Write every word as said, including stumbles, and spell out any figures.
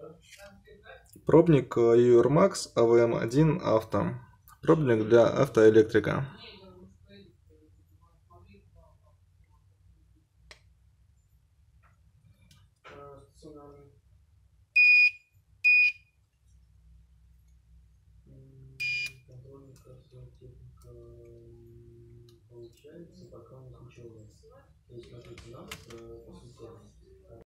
Пробник Юрмакс А В М один Авто. Пробник для автоэлектрика. Получается, пока у них ничего нет. То есть, как эти надо, по сути,